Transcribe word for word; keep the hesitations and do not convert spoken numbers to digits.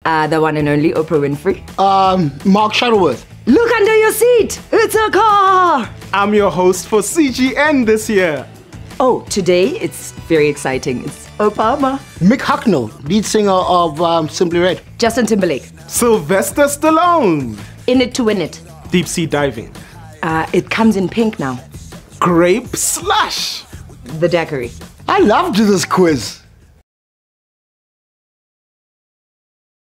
Uh, the one and only Oprah Winfrey. Um, Mark Shuttleworth. Look under your seat. It's a car. I'm your host for C G N this year. Oh, today it's very exciting. It's Obama. Mick Hucknall, lead singer of um, Simply Red. Justin Timberlake. Sylvester Stallone. In It to Win It. Deep sea diving. Uh, it comes in pink now. Grape slush. The daiquiri. I loved this quiz.